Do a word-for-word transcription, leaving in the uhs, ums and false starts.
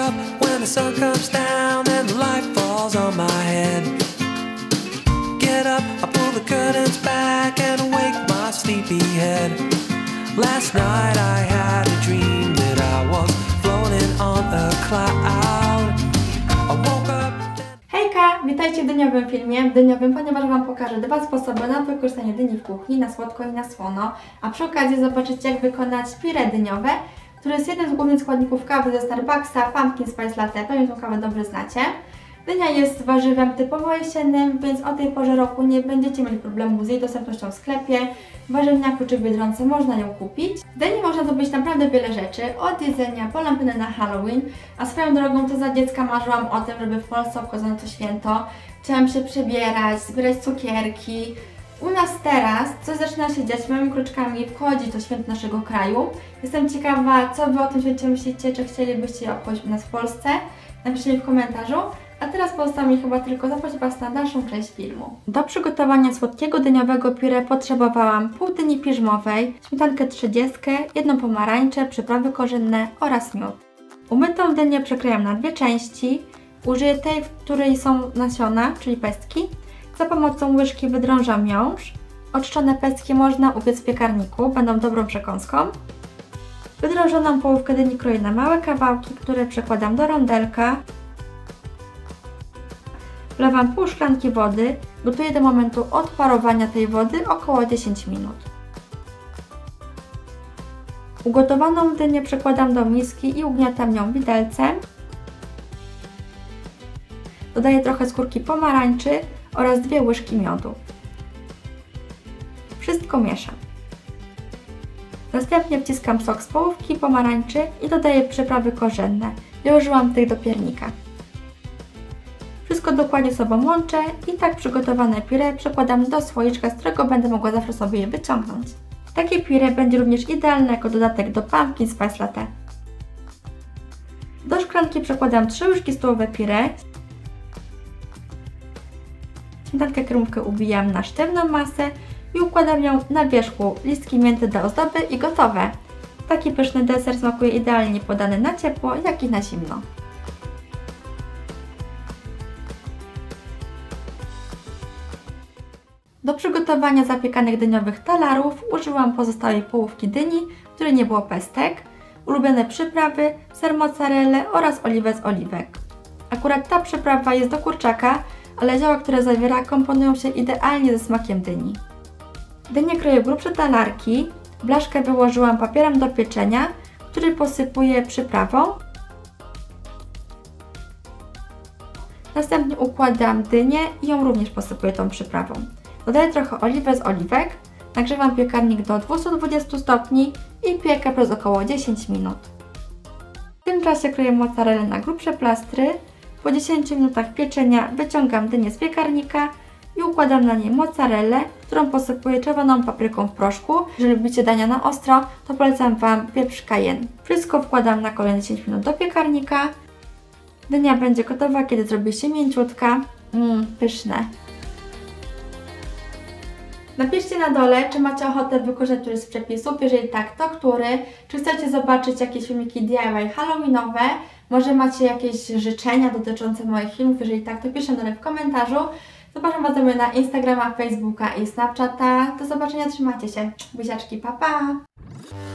up when the sun comes down and the light falls on my head. Get up, I pull the curtains back and wake my sleepy head. Last night I had a dream that I was floating on a cloud. I woke up. Hejka! Witajcie w dyniowym filmie. W dyniowym, ponieważ Wam pokażę dwa sposoby na wykorzystanie dyni w kuchni, na słodko i na słono. A przy okazji zobaczycie, jak wykonać pire dyniowe, które jest jednym z głównych składników kawy ze Starbucksa, Pumpkin Spice Latte. Pewnie tą kawę dobrze znacie. Dynia jest warzywem typowo jesiennym, więc o tej porze roku nie będziecie mieli problemu z jej dostępnością w sklepie. W warzywniaku czy w Biedronce można ją kupić. Z dyni można zrobić naprawdę wiele rzeczy, od jedzenia po lampynę na Halloween. A swoją drogą to za dziecka marzyłam o tym, żeby w Polsce obchodzono to święto. Chciałam się przebierać, zbierać cukierki. U nas teraz coś zaczyna się dziać, małymi kroczkami wchodzi to święto naszego kraju. Jestem ciekawa, co Wy o tym święcie myślicie, czy chcielibyście je obchodzić u nas w Polsce. Napiszcie mi w komentarzu. A teraz pozostało mi chyba tylko zaprosić Was na dalszą część filmu. Do przygotowania słodkiego dyniowego pire potrzebowałam pół dyni piżmowej, śmietankę trzydziestkę, jedną pomarańczę, przyprawy korzenne oraz miód. Umytą dynię przekrojam na dwie części. Użyję tej, w której są nasiona, czyli pestki. Za pomocą łyżki wydrążam miąższ. Oczyszczone pestki można upiec w piekarniku, będą dobrą przekąską. Wydrążoną połówkę dyni kroję na małe kawałki, które przekładam do rondelka. Wlewam pół szklanki wody, gotuję do momentu odparowania tej wody około dziesięć minut. Ugotowaną dynię przekładam do miski i ugniatam nią widelcem. Dodaję trochę skórki pomarańczy oraz dwie łyżki miodu. Wszystko mieszam. Następnie wciskam sok z połówki pomarańczy i dodaję przyprawy korzenne. Ja użyłam tych do piernika. Wszystko dokładnie sobą łączę i tak przygotowane pire przekładam do słoiczka, z którego będę mogła zawsze sobie je wyciągnąć. Takie pire będzie również idealne jako dodatek do Pumpkin Spice Latte. Do szklanki przekładam trzy łyżki stołowe pire. Śmietankę kremówkę ubijam na sztywną masę i układam ją na wierzchu, listki mięty do ozdoby i gotowe. Taki pyszny deser smakuje idealnie podany na ciepło, jak i na zimno. Do przygotowania zapiekanych dyniowych talarów użyłam pozostałej połówki dyni, w której nie było pestek, ulubione przyprawy, ser mozzarella oraz oliwę z oliwek. Akurat ta przyprawa jest do kurczaka, ale zioła, które zawiera, komponują się idealnie ze smakiem dyni. Dynię kroję w grubsze talarki, blaszkę wyłożyłam papierem do pieczenia, który posypuję przyprawą. Następnie układam dynię i ją również posypuję tą przyprawą. Dodaję trochę oliwy z oliwek, nagrzewam piekarnik do dwieście dwadzieścia stopni i piekę przez około dziesięć minut. W tym czasie kroję mozzarellę na grubsze plastry. Po dziesięciu minutach pieczenia wyciągam dynię z piekarnika i układam na niej mozzarellę, którą posypuję czerwoną papryką w proszku. Jeżeli lubicie dania na ostro, to polecam Wam pieprz cayenne. Wszystko wkładam na kolejne dziesięć minut do piekarnika. Dynia będzie gotowa, kiedy zrobi się mięciutka. Mmm, pyszne. Napiszcie na dole, czy macie ochotę wykorzystać któryś z przepisów, jeżeli tak, to który. Czy chcecie zobaczyć jakieś filmiki D I Y halloweenowe, może macie jakieś życzenia dotyczące moich filmów, jeżeli tak, to piszcie dole w komentarzu. Zapraszam Was do mnie na Instagrama, Facebooka i Snapchata. Do zobaczenia, trzymajcie się. Buziaczki, pa pa!